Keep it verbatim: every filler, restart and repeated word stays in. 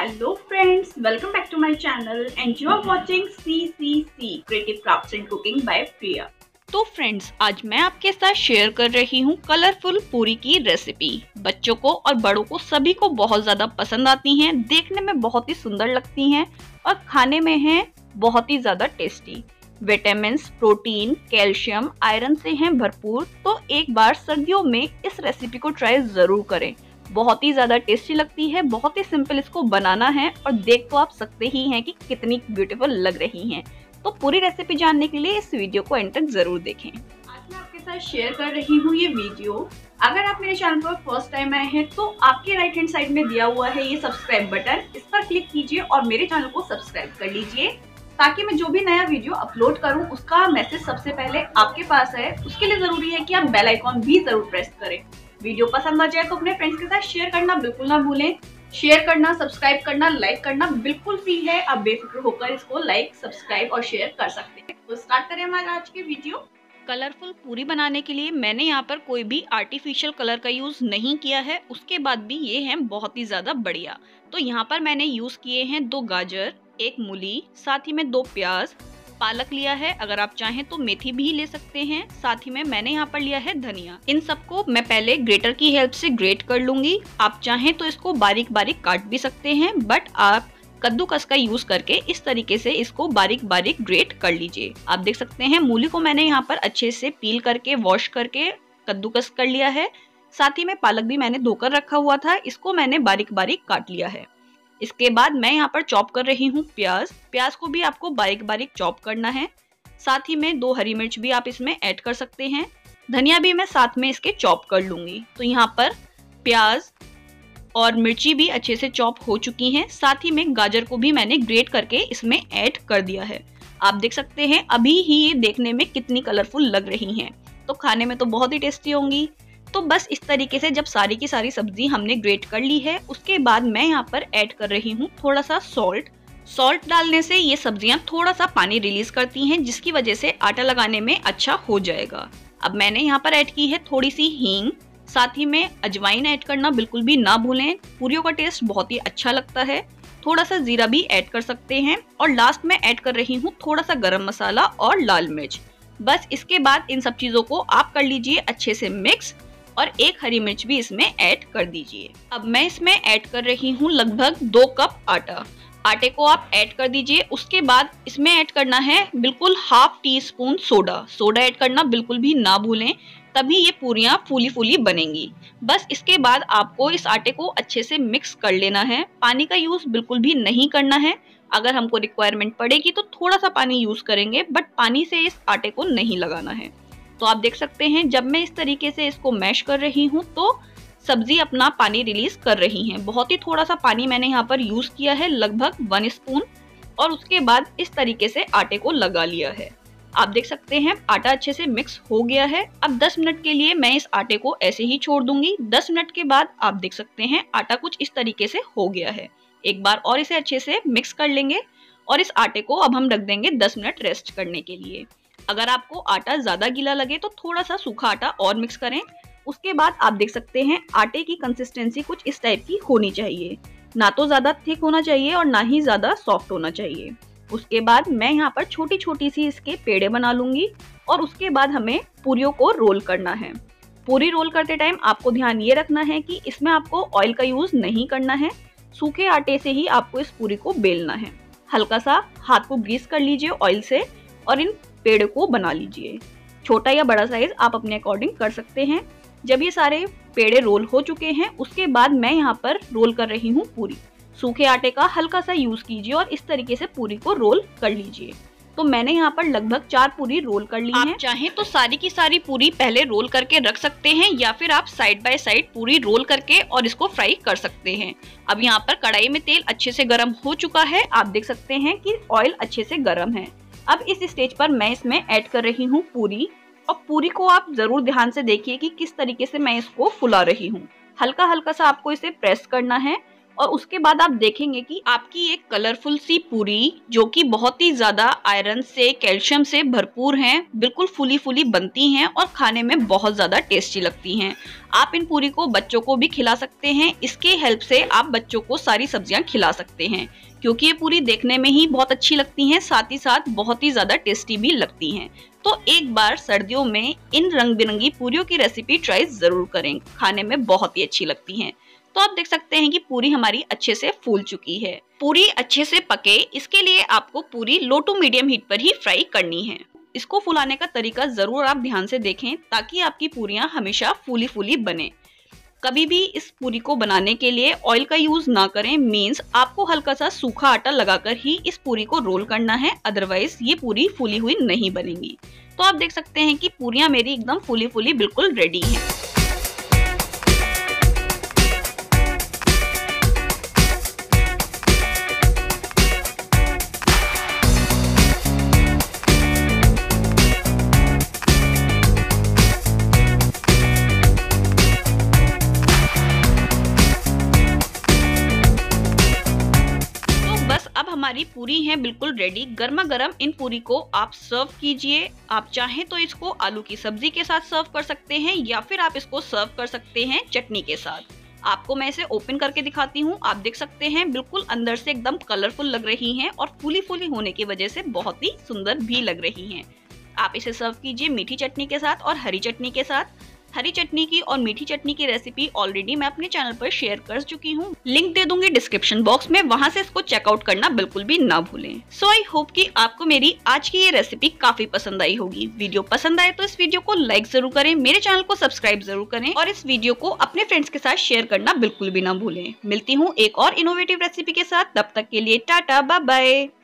Hello friends, welcome back to my channel and you are watching C C C Creative Crafts and Cooking by Priya। तो friends, आज मैं आपके साथ share कर रही हूँ कलरफुल पूरी की रेसिपी। बच्चों को और बड़ों को सभी को बहुत ज़्यादा पसंद आती हैं, देखने में बहुत ही सुंदर लगती हैं और खाने में हैं बहुत ही ज़्यादा tasty. Vitamin, protein, calcium, iron से हैं भरपूर। तो एक बार सर्दियों में इस रेसिपी को ट्राई ज़रूर करें। बहुत ही ज़्यादा टेस्टी लगती है, बहुत ही सिंपल इसको बनाना है और देख तो आप सकते ही हैं कि कितनी ब्यूटीफुल लग रही हैं। तो पूरी रेसिपी जानने के लिए इस वीडियो को एंड तक जरूर देखें। आज मैं आपके साथ शेयर कर रही हूँ ये वीडियो। अगर आप मेरे चैनल पर फर्स्ट टाइम आए हैं तो आपके राइट हैंड साइड में दिया हुआ है ये सब्सक्राइब बटन, इस पर क्लिक कीजिए और मेरे चैनल को सब्सक्राइब कर लीजिए ताकि मैं जो भी नया वीडियो अपलोड करूं उसका मैसेज सबसे पहले आपके पास है। उसके लिए जरूरी है कि आप बेल आइकॉन भी जरूर प्रेस करें। वीडियो पसंद आ जाए तो अपने फ्रेंड्स के साथ शेयर करना बिल्कुल ना भूलें। शेयर करना, सब्सक्राइब करना, लाइक करना बिल्कुल फ्री है। आप बेफिक्र होकर इसको लाइक, सब्सक्राइब और शेयर कर सकते हैं। तो स्टार्ट करें हमारा आज की वीडियो। कलरफुल पूरी बनाने के लिए मैंने यहाँ पर कोई भी आर्टिफिशियल कलर का यूज नहीं किया है, उसके बाद भी ये हैं बहुत ही ज्यादा बढ़िया। तो यहाँ पर मैंने यूज किए हैं दो गाजर, एक मूली, साथ ही में दो प्याज, पालक लिया है, अगर आप चाहें तो मेथी भी ले सकते हैं, साथ ही में मैंने यहाँ पर लिया है धनिया। इन सबको मैं पहले ग्रेटर की हेल्प से ग्रेट कर लूंगी। आप चाहें तो इसको बारीक बारीक काट भी सकते हैं, बट आप कद्दूकस का यूज करके इस तरीके से इसको बारीक बारीक ग्रेट कर लीजिए। आप देख सकते हैं मूली को मैंने यहाँ पर अच्छे से पील करके वॉश करके कद्दूकस कर लिया है। साथ ही में पालक भी मैंने धोकर रखा हुआ था, इसको मैंने बारीक बारीक काट लिया है। इसके बाद मैं यहाँ पर चॉप कर रही हूँ प्याज। प्याज को भी आपको बारीक बारीक चॉप करना है। साथ ही में दो हरी मिर्च भी आप इसमें ऐड कर सकते हैं। धनिया भी मैं साथ में इसके चॉप कर लूंगी। तो यहाँ पर प्याज और मिर्ची भी अच्छे से चॉप हो चुकी हैं। साथ ही में गाजर को भी मैंने ग्रेट करके इसमें ऐड कर दिया है। आप देख सकते हैं अभी ही ये देखने में कितनी कलरफुल लग रही हैं, तो खाने में तो बहुत ही टेस्टी होंगी। तो बस इस तरीके से जब सारी की सारी सब्जी हमने ग्रेट कर ली है, उसके बाद मैं यहाँ पर ऐड कर रही हूँ थोड़ा सा सॉल्ट। सॉल्ट डालने से ये सब्जियां थोड़ा सा पानी रिलीज करती हैं, जिसकी वजह से आटा लगाने में अच्छा हो जाएगा। अब मैंने यहाँ पर ऐड की है थोड़ी सी हींग, साथ ही में अजवाइन ऐड करना बिल्कुल भी ना भूलें, पूरियों का टेस्ट बहुत ही अच्छा लगता है। थोड़ा सा जीरा भी ऐड कर सकते हैं और लास्ट में ऐड कर रही हूँ थोड़ा सा गरम मसाला और लाल मिर्च। बस इसके बाद इन सब चीजों को आप कर लीजिए अच्छे से मिक्स और एक हरी मिर्च भी इसमें ऐड कर दीजिए। अब मैं इसमें ऐड कर रही हूँ लगभग दो कप आटा। आटे को आप ऐड कर दीजिए। उसके बाद इसमें ऐड करना है बिल्कुल half teaspoon soda. Soda add करना बिल्कुल भी ना भूलें, तभी ये पूरियां फूली फूली बनेंगी। बस इसके बाद आपको इस आटे को अच्छे से मिक्स कर लेना है। पानी का यूज बिल्कुल भी नहीं करना है। अगर हमको रिक्वायरमेंट पड़ेगी तो थोड़ा सा पानी यूज करेंगे, बट पानी से इस आटे को नहीं लगाना है। तो आप देख सकते हैं जब मैं इस तरीके से इसको मैश कर रही हूँ तो सब्जी अपना पानी रिलीज कर रही हैं। बहुत ही थोड़ा सा पानी मैंने यहाँ पर यूज किया है, लगभग वन स्पून, और उसके बाद इस तरीके से आटे को लगा लिया है। आप देख सकते हैं आटा अच्छे से मिक्स हो गया है। अब दस मिनट के लिए मैं इस आटे को ऐसे ही छोड़ दूंगी। दस मिनट के बाद आप देख सकते हैं आटा कुछ इस तरीके से हो गया है। एक बार और इसे अच्छे से मिक्स कर लेंगे और इस आटे को अब हम रख देंगे दस मिनट रेस्ट करने के लिए। अगर आपको आटा ज्यादा गीला लगे तो थोड़ा सा सूखा आटा और मिक्स करें। उसके बाद आप देख सकते हैं आटे की कंसिस्टेंसी कुछ इस टाइप की होनी चाहिए, ना तो ज्यादा थिक होना चाहिए और ना ही ज्यादा सॉफ्ट होना चाहिए। उसके बाद मैं यहाँ पर छोटी छोटी सी इसके पेड़े बना लूंगी और उसके बाद हमें पूरियों को रोल करना है। पूरी रोल करते टाइम आपको ध्यान ये रखना है कि इसमें आपको ऑयल का यूज नहीं करना है। सूखे आटे से ही आपको इस पूरी को बेलना है। हल्का सा हाथ को ग्रीस कर लीजिए ऑयल से और इन पेड़ को बना लीजिए। छोटा या बड़ा साइज आप अपने अकॉर्डिंग कर सकते हैं। जब ये सारे पेड़े रोल हो चुके हैं उसके बाद मैं यहाँ पर रोल कर रही हूँ पूरी। सूखे आटे का हल्का सा यूज कीजिए और इस तरीके से पूरी को रोल कर लीजिए। तो मैंने यहाँ पर लगभग चार पूरी रोल कर ली हैं। आप चाहें तो सारी की सारी पूरी पहले रोल करके रख सकते हैं या फिर आप side by side puri roll करके और इसको फ्राई कर सकते हैं। अब यहाँ पर कढ़ाई में तेल अच्छे से गर्म हो चुका है। आप देख सकते हैं कि ऑयल अच्छे से गर्म है। अब इस स्टेज पर मैं इसमें ऐड कर रही हूँ पूरी, और पूरी को आप जरूर ध्यान से देखिए कि किस तरीके से मैं इसको फुला रही हूँ। हल्का हल्का सा आपको इसे प्रेस करना है और उसके बाद आप देखेंगे कि आपकी एक कलरफुल सी पूरी, जो कि बहुत ही ज्यादा आयरन से, कैल्शियम से भरपूर हैं, बिल्कुल फूली फूली बनती हैं और खाने में बहुत ज्यादा टेस्टी लगती हैं। आप इन पूरी को बच्चों को भी खिला सकते हैं। इसके हेल्प से आप बच्चों को सारी सब्जियां खिला सकते हैं, क्योंकि ये पूरी देखने में ही बहुत अच्छी लगती हैं, साथ ही साथ बहुत ही ज्यादा टेस्टी भी लगती हैं। तो एक बार सर्दियों में इन रंग बिरंगी पूरियों की रेसिपी ट्राई जरूर करें, खाने में बहुत ही अच्छी लगती हैं। तो आप देख सकते हैं कि पूरी हमारी अच्छे से फूल चुकी है। पूरी अच्छे से पके, इसके लिए आपको पूरी लो टू मीडियम हीट पर ही फ्राई करनी है। इसको फुलाने का तरीका जरूर आप ध्यान से देखें, ताकि आपकी पूरियां हमेशा फूली फूली बने। कभी भी इस पूरी को बनाने के लिए ऑयल का यूज ना करें, मींस आपको हल्का सा सूखा आटा लगाकर ही इस पूरी को रोल करना है, अदरवाइज ये पूरी फूली हुई नहीं बनेगी। तो आप देख सकते हैं कि पूरियां मेरी एकदम फूली फूली बिल्कुल रेडी हैं। अब हमारी पूरी है बिल्कुल रेडी। गर्मा गर्म इन पूरी को आप सर्व कीजिए। आप चाहें तो इसको आलू की सब्जी के साथ सर्व कर सकते हैं, या फिर आप इसको सर्व कर सकते हैं चटनी के साथ। आपको मैं इसे ओपन करके दिखाती हूँ। आप देख सकते हैं बिल्कुल अंदर से एकदम कलरफुल लग रही हैं और फूली फूली होने की वजह से बहुत ही सुंदर भी लग रही हैं। आप इसे सर्व कीजिए मीठी चटनी के साथ और हरी चटनी के साथ। हरी चटनी की और मीठी चटनी की रेसिपी ऑलरेडी मैं अपने चैनल पर शेयर कर चुकी हूँ, लिंक दे दूंगी डिस्क्रिप्शन बॉक्स में, वहां से इसको चेकआउट करना बिल्कुल भी ना भूलें। सो आई होप कि आपको मेरी आज की ये रेसिपी काफी पसंद आई होगी। वीडियो पसंद आए तो इस वीडियो को लाइक जरूर करें, मेरे चैनल को सब्सक्राइब जरूर करें और इस वीडियो को अपने फ्रेंड्स के साथ शेयर करना बिल्कुल भी ना भूलें। मिलती हूँ एक और इनोवेटिव रेसिपी के साथ, तब तक के लिए टाटा बाय बाय।